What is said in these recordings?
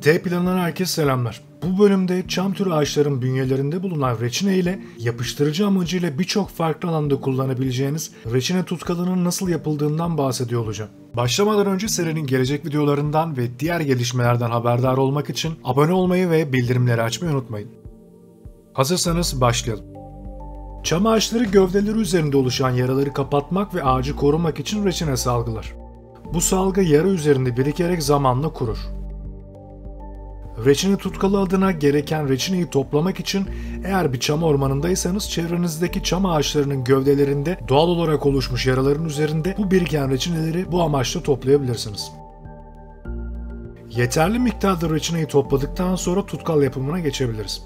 D planından herkese selamlar. Bu bölümde çam türü ağaçların bünyelerinde bulunan reçine ile yapıştırıcı amacıyla birçok farklı alanda kullanabileceğiniz reçine tutkalının nasıl yapıldığından bahsediyor olacağım. Başlamadan önce serinin gelecek videolarından ve diğer gelişmelerden haberdar olmak için abone olmayı ve bildirimleri açmayı unutmayın. Hazırsanız başlayalım. Çam ağaçları gövdeleri üzerinde oluşan yaraları kapatmak ve ağacı korumak için reçine salgılar. Bu salgı yara üzerinde birikerek zamanla kurur. Reçine tutkalı adına gereken reçineyi toplamak için eğer bir çam ormanındaysanız çevrenizdeki çam ağaçlarının gövdelerinde doğal olarak oluşmuş yaraların üzerinde bu biriken reçineleri bu amaçla toplayabilirsiniz. Yeterli miktarda reçineyi topladıktan sonra tutkal yapımına geçebiliriz.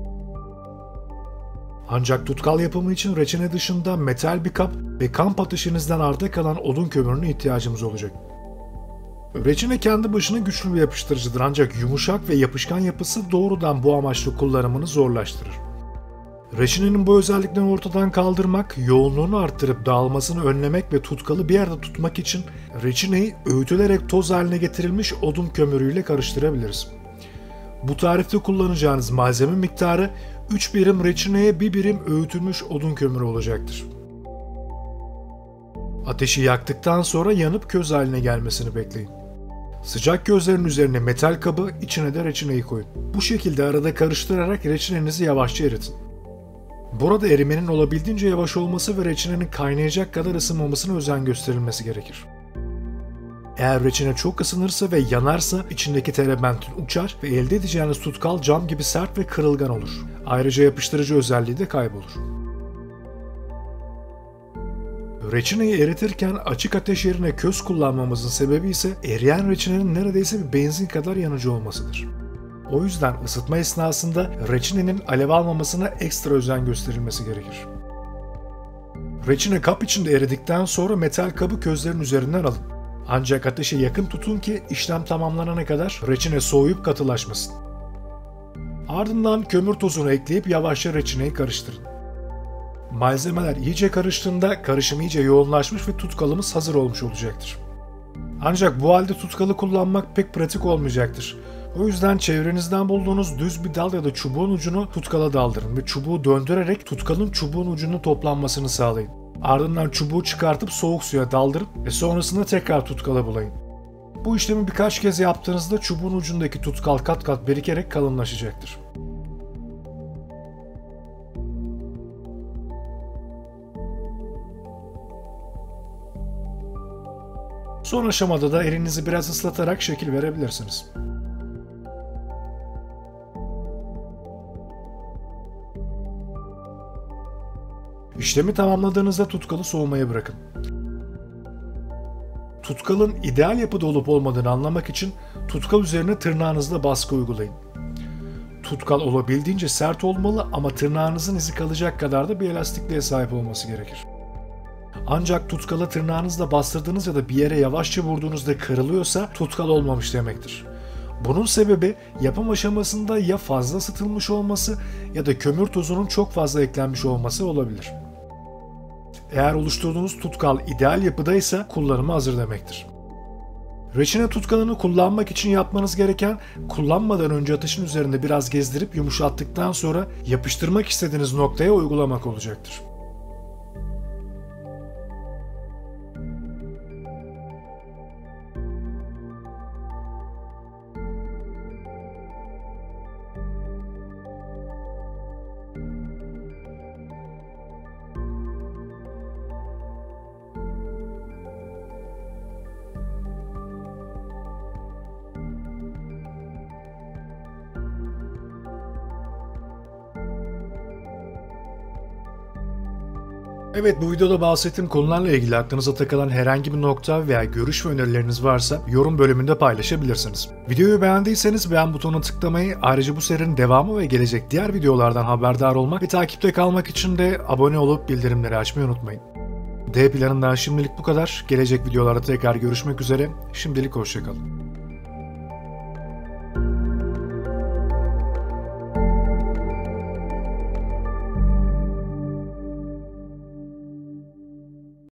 Ancak tutkal yapımı için reçine dışında metal bir kap ve kamp ateşinizden arta kalan odun kömürüne ihtiyacımız olacak. Reçine kendi başına güçlü bir yapıştırıcıdır ancak yumuşak ve yapışkan yapısı doğrudan bu amaçla kullanımını zorlaştırır. Reçinenin bu özelliklerini ortadan kaldırmak, yoğunluğunu arttırıp dağılmasını önlemek ve tutkalı bir yerde tutmak için reçineyi öğütülerek toz haline getirilmiş odun kömürüyle karıştırabiliriz. Bu tarifte kullanacağınız malzeme miktarı 3 birim reçineye 1 birim öğütülmüş odun kömürü olacaktır. Ateşi yaktıktan sonra yanıp köz haline gelmesini bekleyin. Sıcak közlerin üzerine metal kabı, içine de reçineyi koyun. Bu şekilde arada karıştırarak reçinenizi yavaşça eritin. Burada erimenin olabildiğince yavaş olması ve reçinenin kaynayacak kadar ısınmamasına özen gösterilmesi gerekir. Eğer reçine çok ısınırsa ve yanarsa içindeki terebentin uçar ve elde edeceğiniz tutkal cam gibi sert ve kırılgan olur. Ayrıca yapıştırıcı özelliği de kaybolur. Reçineyi eritirken açık ateş yerine köz kullanmamızın sebebi ise eriyen reçinenin neredeyse bir benzin kadar yanıcı olmasıdır. O yüzden ısıtma esnasında reçinenin alev almamasına ekstra özen gösterilmesi gerekir. Reçine kap içinde eridikten sonra metal kabı közlerin üzerinden alın. Ancak ateşe yakın tutun ki işlem tamamlanana kadar reçine soğuyup katılaşmasın. Ardından kömür tozunu ekleyip yavaşça reçineyi karıştırın. Malzemeler iyice karıştığında karışım iyice yoğunlaşmış ve tutkalımız hazır olmuş olacaktır. Ancak bu halde tutkalı kullanmak pek pratik olmayacaktır. O yüzden çevrenizden bulduğunuz düz bir dal ya da çubuğun ucunu tutkala daldırın ve çubuğu döndürerek tutkalın çubuğun ucunun toplanmasını sağlayın. Ardından çubuğu çıkartıp soğuk suya daldırın ve sonrasında tekrar tutkala bulayın. Bu işlemi birkaç kez yaptığınızda çubuğun ucundaki tutkal kat kat birikerek kalınlaşacaktır. Son aşamada da elinizi biraz ıslatarak şekil verebilirsiniz. İşlemi tamamladığınızda tutkalı soğumaya bırakın. Tutkalın ideal yapıda olup olmadığını anlamak için tutkal üzerine tırnağınızla baskı uygulayın. Tutkal olabildiğince sert olmalı ama tırnağınızın izi kalacak kadar da bir elastikliğe sahip olması gerekir. Ancak tutkala tırnağınızla bastırdığınız ya da bir yere yavaşça vurduğunuzda kırılıyorsa tutkal olmamış demektir. Bunun sebebi yapım aşamasında ya fazla ısıtılmış olması ya da kömür tozunun çok fazla eklenmiş olması olabilir. Eğer oluşturduğunuz tutkal ideal yapıdaysa kullanıma hazır demektir. Reçine tutkalını kullanmak için yapmanız gereken kullanmadan önce ateşin üzerinde biraz gezdirip yumuşattıktan sonra yapıştırmak istediğiniz noktaya uygulamak olacaktır. Evet, bu videoda bahsettiğim konularla ilgili aklınıza takılan herhangi bir nokta veya görüş ve önerileriniz varsa yorum bölümünde paylaşabilirsiniz. Videoyu beğendiyseniz beğen butonuna tıklamayı, ayrıca bu serinin devamı ve gelecek diğer videolardan haberdar olmak ve takipte kalmak için de abone olup bildirimleri açmayı unutmayın. D planından şimdilik bu kadar. Gelecek videolarda tekrar görüşmek üzere. Şimdilik hoşça kalın.